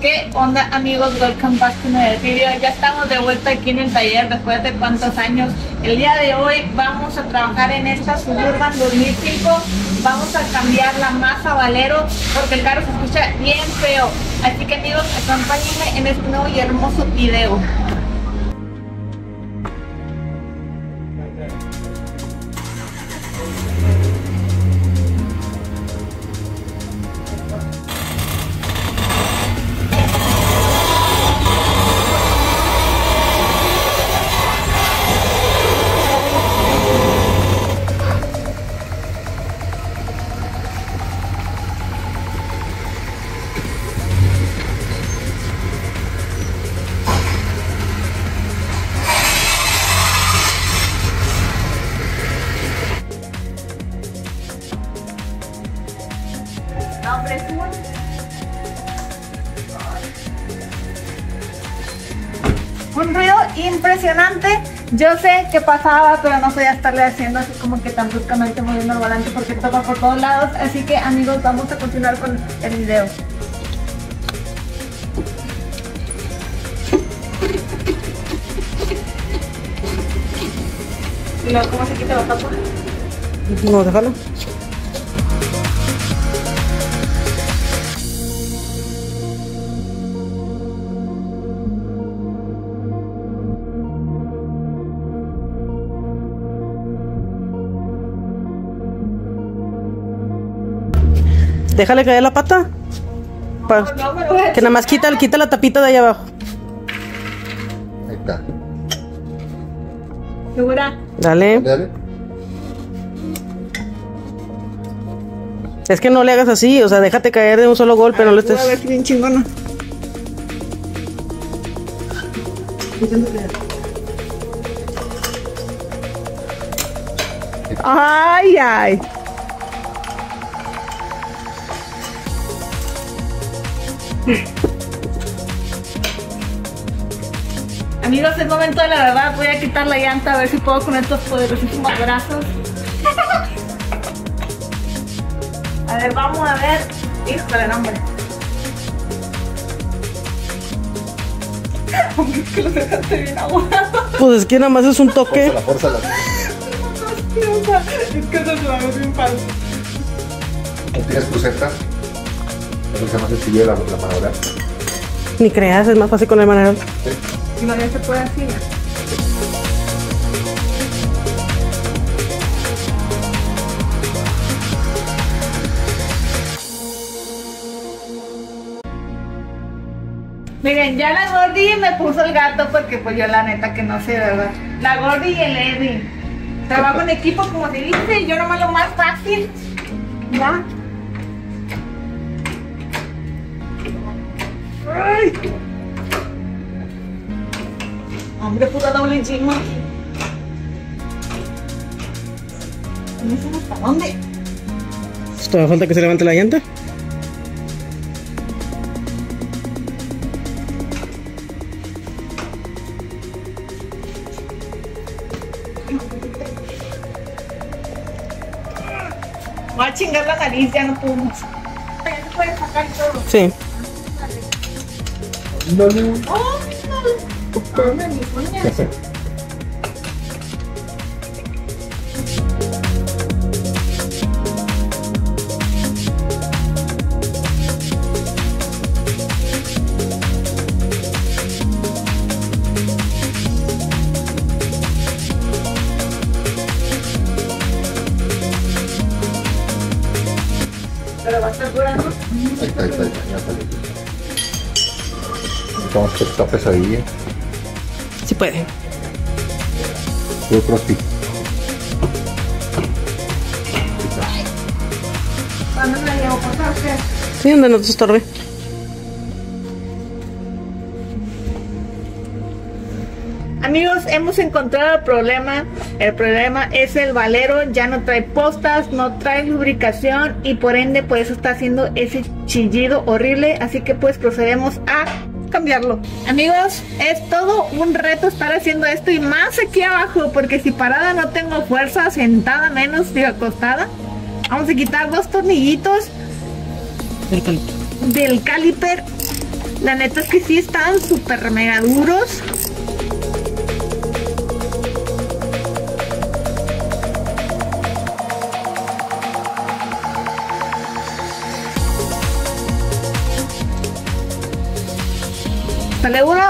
¿Qué onda, amigos? Welcome back to another video. Ya estamos de vuelta aquí en el taller después de cuántos años. El día de hoy vamos a trabajar en esta Suburban 2005. Vamos a cambiar la masa Valero porque el carro se escucha bien feo. Así que, amigos, acompáñenme en este nuevo y hermoso video. Un ruido impresionante. Yo sé que pasaba, pero no podía estarle haciendo así como que tan bruscamente moviendo el volante porque toca por todos lados. Así que, amigos, vamos a continuar con el video. ¿Y luego cómo se quita la tapa? No, déjalo. Déjale caer la pata. Que nada más quita la tapita de ahí abajo. Ahí está. ¿Segura? Dale. Dale. Es que no le hagas así, o sea, déjate caer de un solo golpe, no le estés. A ver si bien chingona. Ay, ay. Amigos, es momento de la verdad. Voy a quitar la llanta a ver si puedo con estos poderosísimos brazos. A ver, vamos a ver. Híjole, no, hombre. Hombre, es que lo dejaste bien aguado. Pues es que nada más es un toque. Fórzala. Es que eso se va a ver bien falso. ¿No tienes cruceta? Es más sencillo la manobra. Ni creas, es más fácil con el manual. Sí. Si no, ya se puede así. Miren, ya la Gordy me puso el gato porque pues yo la neta que no sé, ¿verdad? La Gordy y el Eddie. Trabajo en equipo como se dice y yo nomás lo más fácil. ¿Ya? Ay. Hombre, puta doble encima. ¿No sé hasta dónde? ¿Todavía falta que se levante la llanta? Voy a chingar la nariz, ya no puedo más. Ya se puede sacar todo. Sí. Dale. ¡Oh, no! ¡Dame mis uñas! Pero va a estar durando. Ahí está, ya sale. Entonces está pesadilla. Sí puede. Puro crossfit. ¿Cuándo me la llevo por favor? Sí, donde no te estorbe. Amigos, hemos encontrado el problema. El problema es el Valero. Ya no trae postas, no trae lubricación y por ende pues está haciendo ese chillido horrible. Así que pues procedemos a cambiarlo. Amigos, es todo un reto estar haciendo esto y más aquí abajo porque si parada no tengo fuerza, sentada menos, digo acostada. Vamos a quitar 2 tornillitos del caliper La neta es que sí están súper mega duros. ¿Sale uno?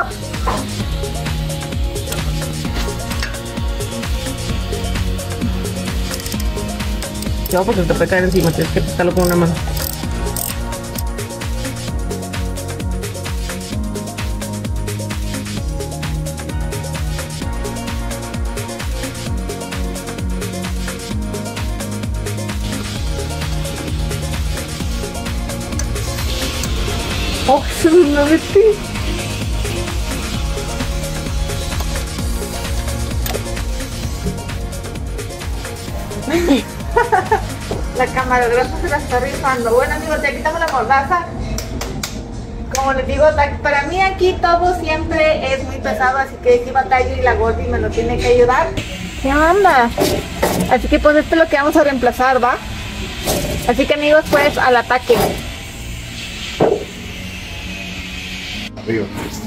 No, porque te puede caer encima, tienes que pisarlo con una mano. Oh, se me metí. La camarógrafa se la está rifando. Bueno amigos, ya quitamos la mordaza. Como les digo, para mí aquí todo siempre es muy pesado, así que aquí batallo y la Gordi me lo tiene que ayudar. ¿Qué onda? Así que pues esto es lo que vamos a reemplazar, ¿va? Así que amigos, pues al ataque. Arriba.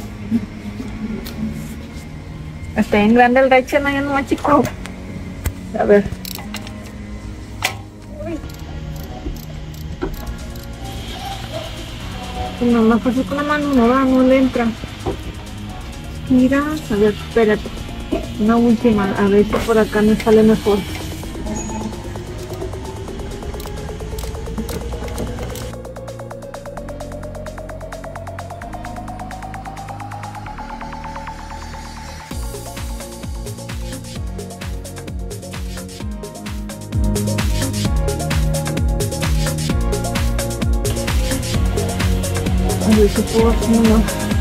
Está bien grande el Rachel, no, yo no más chico. A ver. No, más fácil con la mano no va, no le entra. Mira, a ver, espérate. Una última, a ver si por acá me sale mejor. A ver si puedo hacer uno.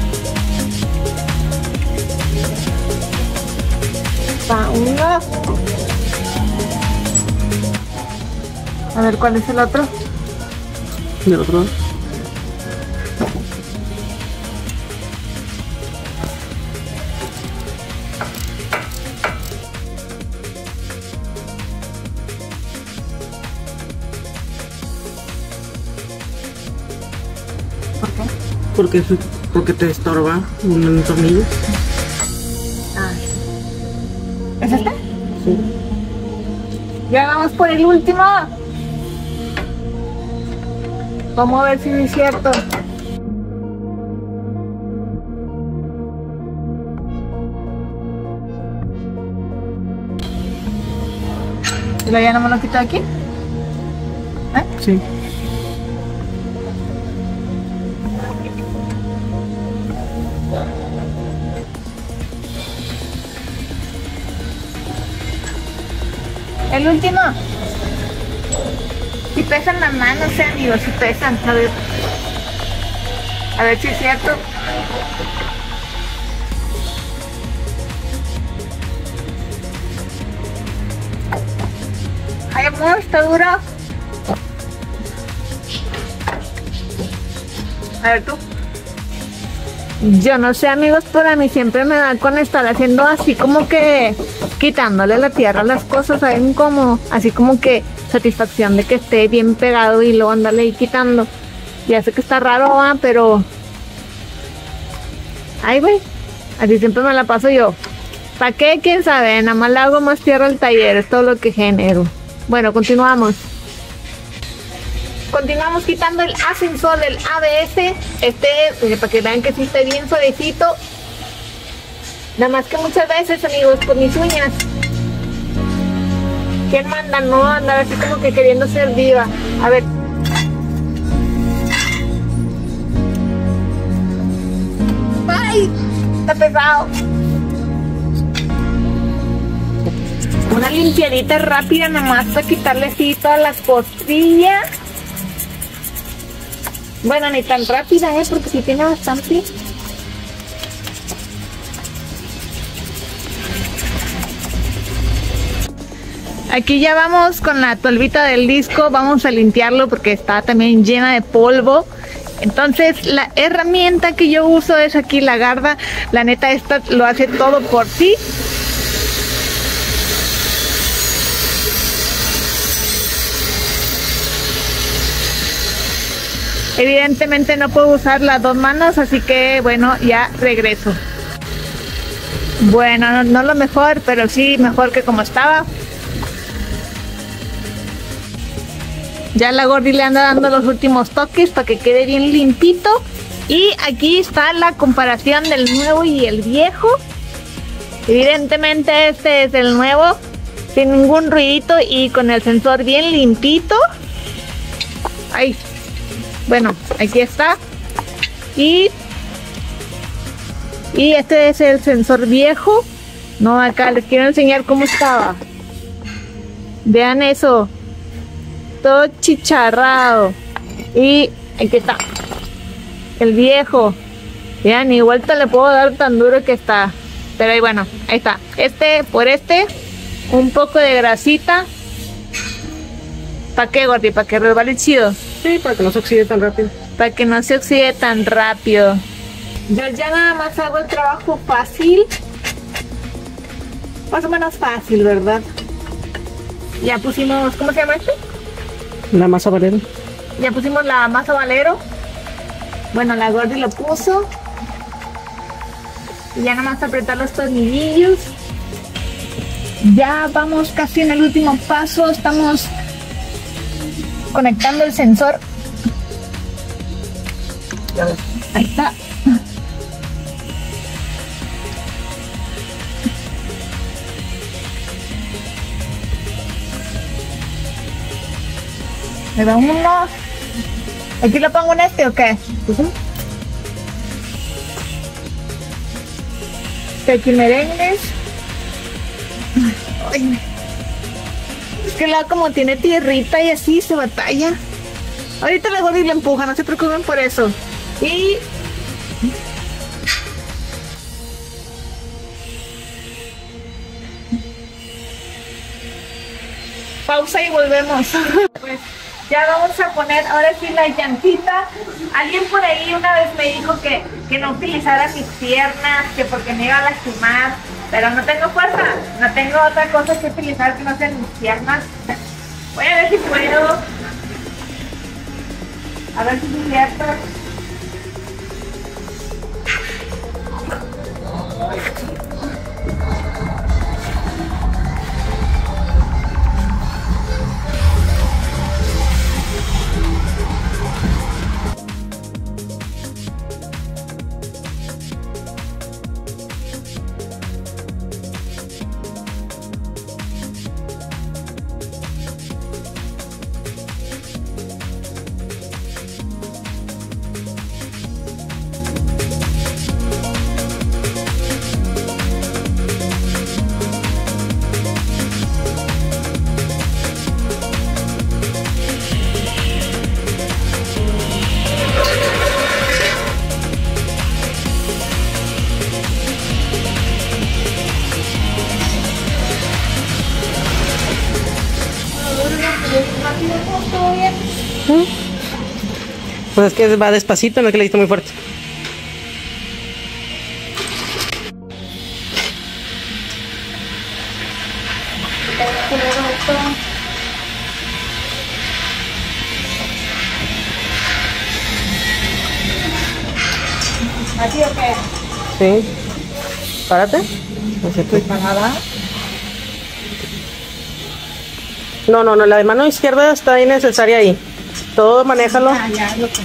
Va, uno. A ver, ¿cuál es el otro? Del otro lado. ¿Por qué? Porque te estorba un tornillo. Ah. ¿Es este? Sí. Ya vamos por el último. Vamos a ver si es cierto. ¿Y lo ya no me lo quito aquí? Sí. El último. Si pesan las manos, amigos, si pesan, a ver si es cierto. Ay, amor, está duro. A ver tú. Yo no sé, amigos, pero a mí siempre me da con estar haciendo así como que quitándole la tierra a las cosas, ¿saben? Como así como que satisfacción de que esté bien pegado y luego andarle ahí quitando. Ya sé que está raro, pero ay, güey, así siempre me la paso yo. ¿Para qué? ¿Quién sabe? Nada más le hago más tierra al taller, es todo lo que genero. Bueno, continuamos. Continuamos quitando el ascensor del ABS. Para que vean que sí está bien suavecito. Nada más que muchas veces, amigos, con mis uñas. ¿Quién manda? No andar así como que queriendo ser viva. A ver. ¡Ay! Está pesado. Una limpiadita rápida nomás para quitarle así todas las costillas. Bueno, ni tan rápida, porque sí tiene bastante. Aquí ya vamos con la tolvita del disco, vamos a limpiarlo porque está también llena de polvo. Entonces la herramienta que yo uso es aquí la Garda. La neta esta lo hace todo por sí. Evidentemente no puedo usar las dos manos, así que bueno, ya regreso. Bueno, no lo mejor, pero sí mejor que como estaba. Ya la Gordi le anda dando los últimos toques para que quede bien limpito. Y aquí está la comparación del nuevo y el viejo. Evidentemente este es el nuevo, sin ningún ruidito y con el sensor bien limpito. Ahí. Bueno, aquí está. Y este es el sensor viejo. No, acá les quiero enseñar cómo estaba. Vean eso. Todo chicharrado. Y aquí está el viejo. Vean, ni vuelta le puedo dar tan duro que está. Pero ahí bueno, ahí está. Por un poco de grasita. ¿Para qué, Gordi? ¿Para que resbale chido? Sí, para que no se oxide tan rápido. Para que no se oxide tan rápido. Yo ya nada más hago el trabajo fácil. Más o menos fácil, ¿verdad? Ya pusimos, ¿cómo se llama este? La masa Valero. Ya pusimos la masa Valero. Bueno, la Gordi lo puso. Y ya nada más apretar los tornillillos. Ya vamos casi en el último paso. Estamos conectando el sensor. Ahí está. Me da uno. ¿Aquí lo pongo en este o qué? Aquí merengues. Ay. Es que la como tiene tierrita y así se batalla. Ahorita la Gordi le empuja, no se preocupen por eso. Y pausa y volvemos. Pues ya vamos a poner ahora sí la llantita. Alguien por ahí una vez me dijo que no utilizara mis piernas, que porque me iba a lastimar, pero no tengo fuerza, no tengo otra cosa que utilizar que no sean mis piernas. Voy a ver si puedo. A ver si es cierto. Pues es que va despacito, no es que le diste muy fuerte. ¿Así o qué? Sí. Párate. ¿Estoy parada? No, la de mano izquierda está innecesaria ahí. Todo manéjalo. Ya, lo que...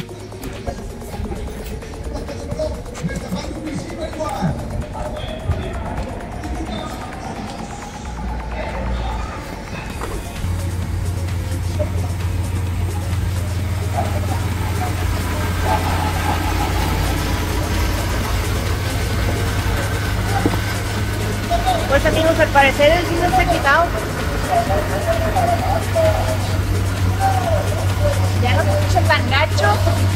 Pues amigos, al parecer el vino está quitado. Ya no se escucha tan gacho.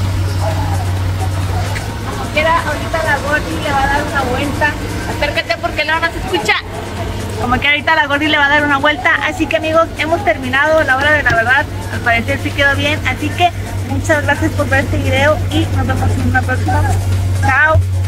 Como quiera, ahorita la Gordi le va a dar una vuelta. Acércate porque luego no se escucha. Como que ahorita la Gordi le va a dar una vuelta. Así que amigos, hemos terminado la hora de la verdad. Al parecer sí quedó bien. Así que muchas gracias por ver este video y nos vemos en una próxima. Chao.